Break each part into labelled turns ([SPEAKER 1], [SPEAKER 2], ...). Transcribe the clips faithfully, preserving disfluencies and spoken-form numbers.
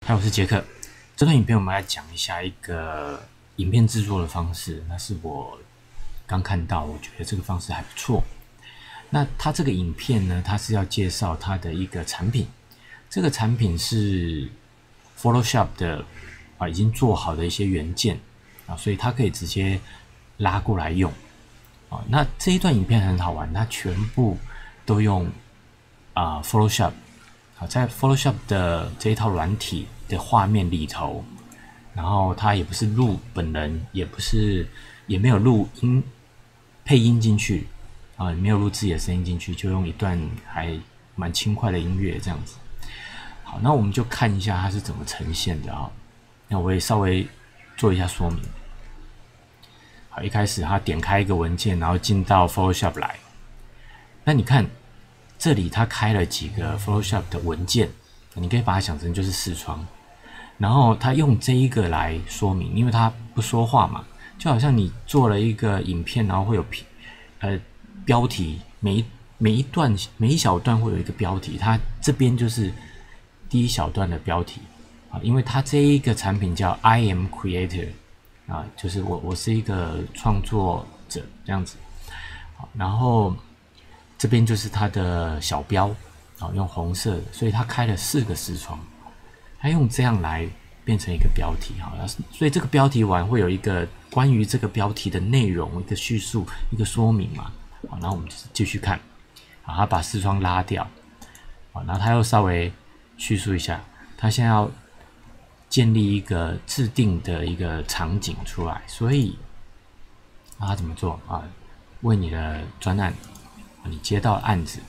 [SPEAKER 1] 嗨，我是杰克。这段影片我们来讲一下一个影片制作的方式，那是我刚看到，我觉得这个方式还不错。那它这个影片呢，它是要介绍它的一个产品，这个产品是 Photoshop 的啊，已经做好的一些元件啊，所以它可以直接拉过来用啊。那这一段影片很好玩，它全部都用啊 Photoshop。好，在 Photoshop 的这一套软体的画面里头，然后它也不是录本人，也不是也没有录音配音进去啊，没有录自己的声音进去，就用一段还蛮轻快的音乐这样子。好，那我们就看一下它是怎么呈现的啊。那我也稍微做一下说明。好，一开始它点开一个文件，然后进到 Photoshop 来。那你看。这里它开了几个 Photoshop 的文件，你可以把它想成就是视窗，然后它用这一个来说明，因为它不说话嘛，就好像你做了一个影片，然后会有呃标题，每一每一段每一小段会有一个标题，它这边就是第一小段的标题啊，因为它这一个产品叫 I am Creator 啊，就是我我是一个创作者这样子，好，然后。这边就是它的小标啊，用红色的，所以它开了四个视窗，它用这样来变成一个标题哈，所以这个标题完会有一个关于这个标题的内容，一个叙述，一个说明嘛，好，然后我们继续看，好，他把视窗拉掉，好，然后他又稍微叙述一下，他现在要建立一个制定的一个场景出来，所以啊，他怎么做啊？为你的专案。你接到案子，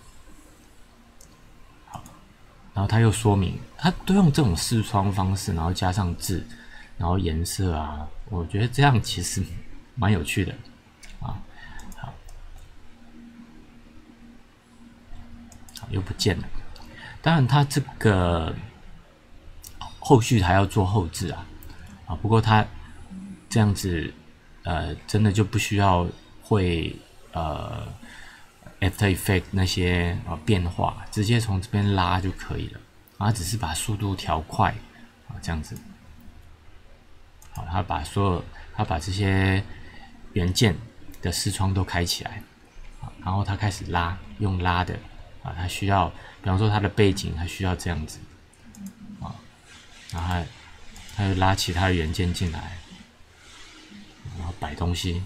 [SPEAKER 1] 好，然后他又说明，他都用这种视窗方式，然后加上字，然后颜色啊，我觉得这样其实蛮有趣的啊。好，好，又不见了。当然，他这个后续还要做后置啊，啊，不过他这样子，呃，真的就不需要会呃。After Effects 那些啊变化，直接从这边拉就可以了。啊，只是把速度调快啊，这样子。好，他把所有，他把这些元件的视窗都开起来，啊，然后他开始拉，用拉的啊，他需要，比方说他的背景，他需要这样子啊，然后他他又拉其他的元件进来，然后摆东西。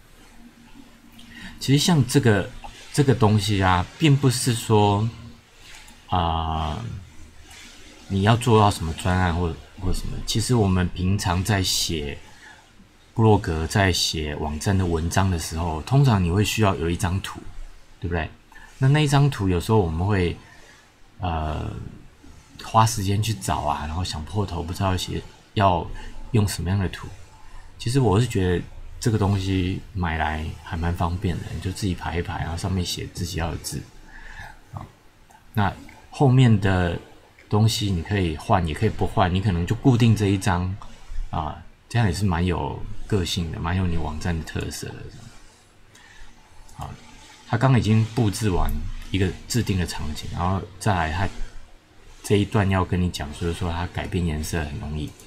[SPEAKER 1] 其实像这个。这个东西啊，并不是说啊、呃，你要做到什么专案或或什么。其实我们平常在写部落格、在写网站的文章的时候，通常你会需要有一张图，对不对？那那一张图有时候我们会呃花时间去找啊，然后想破头，不知道写要用什么样的图。其实我是觉得。这个东西买来还蛮方便的，你就自己排一排，然后上面写自己要的字。啊，那后面的东西你可以换，也可以不换，你可能就固定这一张啊，这样也是蛮有个性的，蛮有你网站的特色的。好，他刚刚已经布置完一个制定的场景，然后再来他这一段要跟你讲，所以说他改变颜色很容易。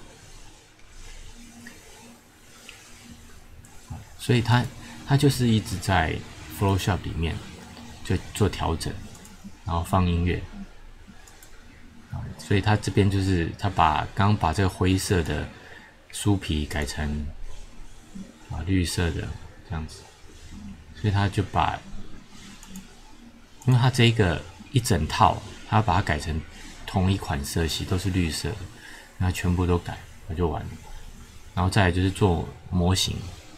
[SPEAKER 1] 所以它它就是一直在 Photoshop 里面就做调整，然后放音乐，所以它这边就是它把刚刚把这个灰色的书皮改成啊绿色的这样子，所以它就把，因为它这个一整套，它把它改成同一款色系都是绿色的，然后全部都改，那就完了。然后再来就是做模型。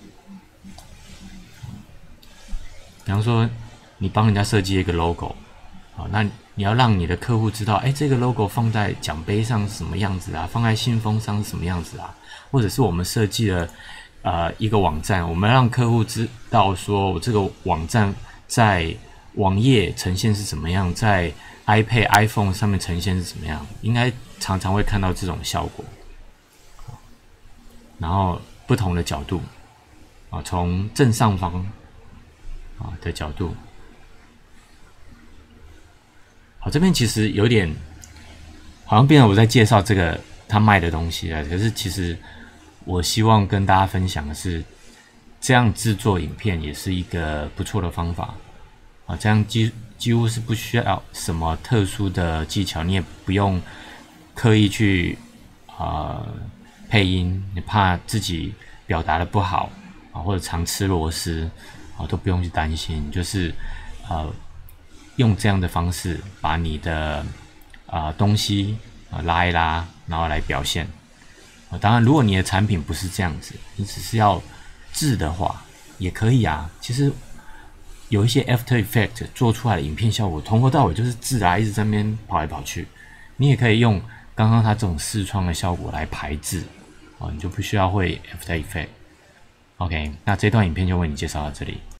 [SPEAKER 1] 比方说，你帮人家设计一个 logo， 好，那你要让你的客户知道，哎，这个 logo 放在奖杯上是什么样子啊，放在信封上是什么样子啊，或者是我们设计了呃一个网站，我们让客户知道说，我这个网站在网页呈现是怎么样，在 iPad、iPhone 上面呈现是怎么样，应该常常会看到这种效果。然后不同的角度啊，从正上方。啊的角度，好，这边其实有点好像变成我在介绍这个他卖的东西了。可是其实我希望跟大家分享的是，这样制作影片也是一个不错的方法啊。这样几几乎是不需要什么特殊的技巧，你也不用刻意去呃配音，你怕自己表达的不好啊，或者常吃螺丝啊，都不用去担心，就是呃用这样的方式把你的啊、呃、东西啊、呃、拉一拉，然后来表现。啊，当然，如果你的产品不是这样子，你只是要制的话，也可以啊。其实有一些 After Effects 做出来的影片效果，从头到尾就是制啊，一直在那边跑来跑去。你也可以用刚刚它这种视创的效果来排字，哦，你就不需要会 After Effects。OK， 那这段影片就为你介绍到这里。